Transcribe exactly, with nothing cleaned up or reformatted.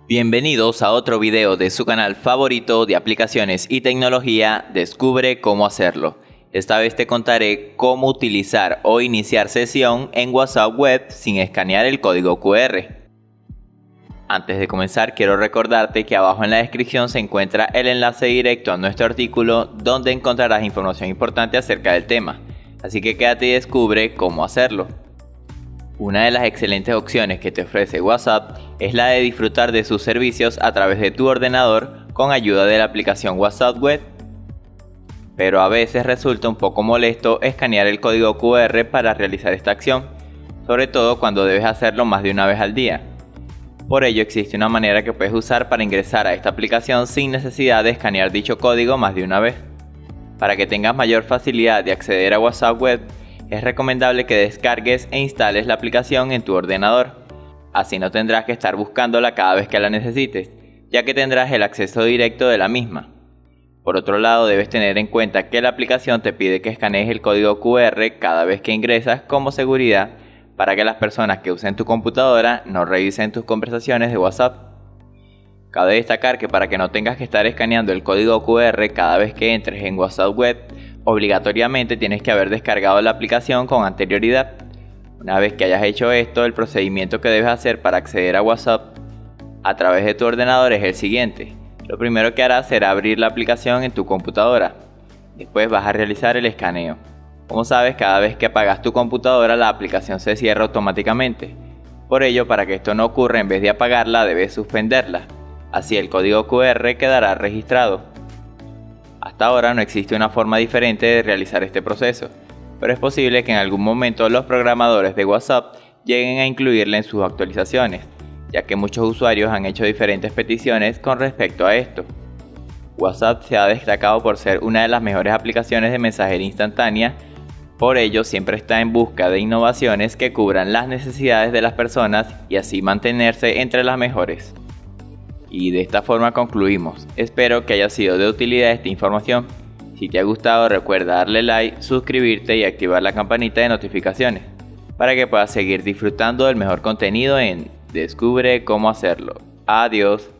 Bienvenidos a otro video de su canal favorito de aplicaciones y tecnología, Descubre cómo hacerlo. Esta vez te contaré cómo utilizar o iniciar sesión en WhatsApp Web sin escanear el código Q R. Antes de comenzar, quiero recordarte que abajo en la descripción se encuentra el enlace directo a nuestro artículo donde encontrarás información importante acerca del tema. Así que quédate y descubre cómo hacerlo. Una de las excelentes opciones que te ofrece WhatsApp es la de disfrutar de sus servicios a través de tu ordenador con ayuda de la aplicación WhatsApp Web. Pero a veces resulta un poco molesto escanear el código Q R para realizar esta acción, sobre todo cuando debes hacerlo más de una vez al día. Por ello existe una manera que puedes usar para ingresar a esta aplicación sin necesidad de escanear dicho código más de una vez. Para que tengas mayor facilidad de acceder a WhatsApp Web, es recomendable que descargues e instales la aplicación en tu ordenador. Así no tendrás que estar buscándola cada vez que la necesites, ya que tendrás el acceso directo de la misma. Por otro lado, debes tener en cuenta que la aplicación te pide que escanees el código Q R cada vez que ingresas como seguridad para que las personas que usen tu computadora no revisen tus conversaciones de WhatsApp. Cabe destacar que para que no tengas que estar escaneando el código Q R cada vez que entres en WhatsApp Web, obligatoriamente tienes que haber descargado la aplicación con anterioridad. Una vez que hayas hecho esto, el procedimiento que debes hacer para acceder a WhatsApp a través de tu ordenador es el siguiente. Lo primero que harás será abrir la aplicación en tu computadora. Después vas a realizar el escaneo. Como sabes, cada vez que apagas tu computadora, la aplicación se cierra automáticamente. Por ello, para que esto no ocurra, en vez de apagarla, debes suspenderla. Así el código Q R quedará registrado. Hasta ahora no existe una forma diferente de realizar este proceso, pero es posible que en algún momento los programadores de WhatsApp lleguen a incluirla en sus actualizaciones, ya que muchos usuarios han hecho diferentes peticiones con respecto a esto. WhatsApp se ha destacado por ser una de las mejores aplicaciones de mensajería instantánea, por ello siempre está en busca de innovaciones que cubran las necesidades de las personas y así mantenerse entre las mejores. Y de esta forma concluimos. Espero que haya sido de utilidad esta información. Si te ha gustado, recuerda darle like, suscribirte y activar la campanita de notificaciones para que puedas seguir disfrutando del mejor contenido en Descubre cómo hacerlo. Adiós.